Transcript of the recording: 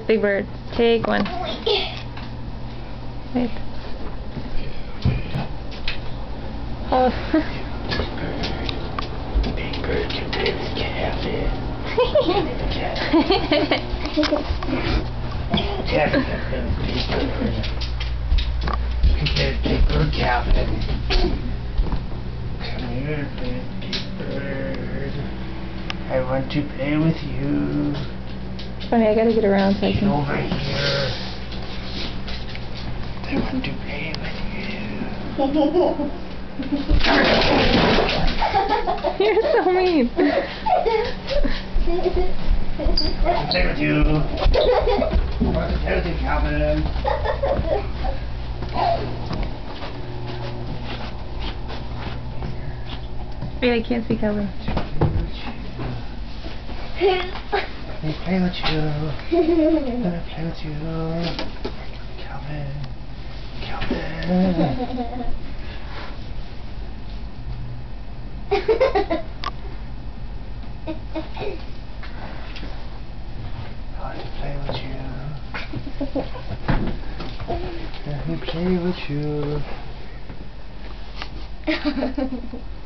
Big Bird. Take one. Wait. Oh. Big Bird can play with Calvin. Calvin can play with Big Bird. You can play with Big Bird, Calvin. Come here, play with Big Bird. I want to play with you. Funny, I gotta get around so I Get can. over here. I want to play with you. You're so mean. Play with you. I want to play with you, Calvin. Wait, I can't see Calvin. Let me play with you. Let me play with you. Calvin. Calvin. I want to play with you. Let me play with you.